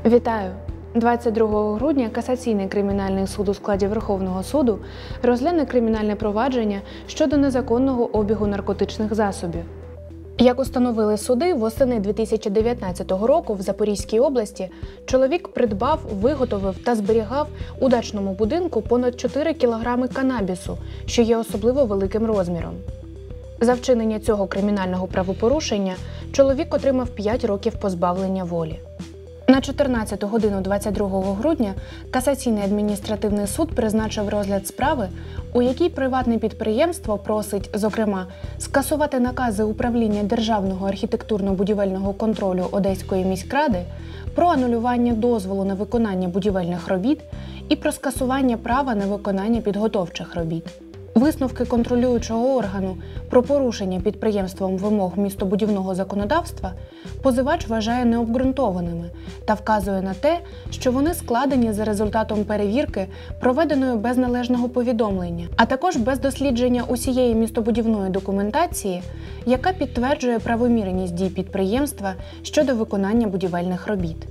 Вітаю! 22 грудня Касаційний кримінальний суд у складі Верховного суду розгляне кримінальне провадження щодо незаконного обігу наркотичних засобів. Як установили суди, восени 2019 року в Запорізькій області чоловік придбав, виготовив та зберігав у дачному будинку понад 4 кілограми канабісу, що є особливо великим розміром. За вчинення цього кримінального правопорушення чоловік отримав 5 років позбавлення волі. На 14 годину 22 грудня Касаційний адміністративний суд призначив розгляд справи, у якій приватне підприємство просить, зокрема, скасувати накази управління Державного архітектурно-будівельного контролю Одеської міськради про анулювання дозволу на виконання будівельних робіт і про скасування права на виконання підготовчих робіт. Висновки контролюючого органу про порушення підприємством вимог містобудівного законодавства позивач вважає необґрунтованими та вказує на те, що вони складені за результатом перевірки, проведеної без належного повідомлення, а також без дослідження усієї містобудівної документації, яка підтверджує правомірність дій підприємства щодо виконання будівельних робіт.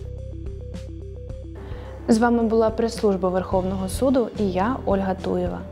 З вами була прес-служба Верховного суду і я, Ольга Туєва.